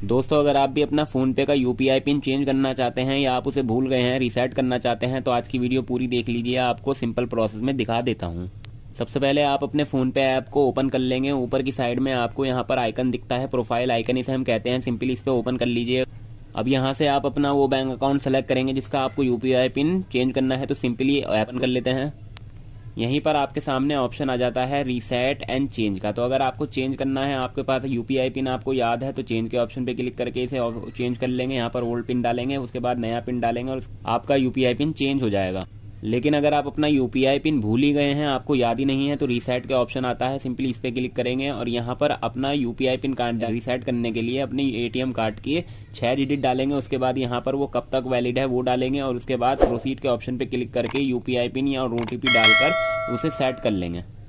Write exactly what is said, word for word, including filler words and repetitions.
दोस्तों अगर आप भी अपना फ़ोन पे का यूपीआई पिन चेंज करना चाहते हैं या आप उसे भूल गए हैं, रीसेट करना चाहते हैं, तो आज की वीडियो पूरी देख लीजिए। आपको सिंपल प्रोसेस में दिखा देता हूं। सबसे पहले आप अपने फ़ोन पे ऐप को ओपन कर लेंगे। ऊपर की साइड में आपको यहां पर आइकन दिखता है, प्रोफाइल आइकन इसे हम कहते हैं। सिंपली इस पर ओपन कर लीजिए। अब यहां से आप अपना वो बैंक अकाउंट सेलेक्ट करेंगे जिसका आपको यूपीआई पिन चेंज करना है, तो सिंपली ओपन कर लेते हैं। यहीं पर आपके सामने ऑप्शन आ जाता है रीसेट एंड चेंज का। तो अगर आपको चेंज करना है, आपके पास यूपीआई पिन आपको याद है, तो चेंज के ऑप्शन पे क्लिक करके इसे चेंज कर लेंगे। यहाँ पर ओल्ड पिन डालेंगे, उसके बाद नया पिन डालेंगे और आपका यूपीआई पिन चेंज हो जाएगा। लेकिन अगर आप अपना यूपीआई पिन भूल ही गए हैं, आपको याद ही नहीं है, तो रीसेट के ऑप्शन आता है। सिंपली इस पे क्लिक करेंगे और यहाँ पर अपना यूपीआई पिन कार्ड रीसेट करने के लिए अपनी एटीएम कार्ड के छह डिजिट डालेंगे। उसके बाद यहाँ पर वो कब तक वैलिड है वो डालेंगे और उसके बाद प्रोसीड के ऑप्शन पे क्लिक करके यूपीआई पिन या ओटीपी डालकर उसे सेट कर लेंगे।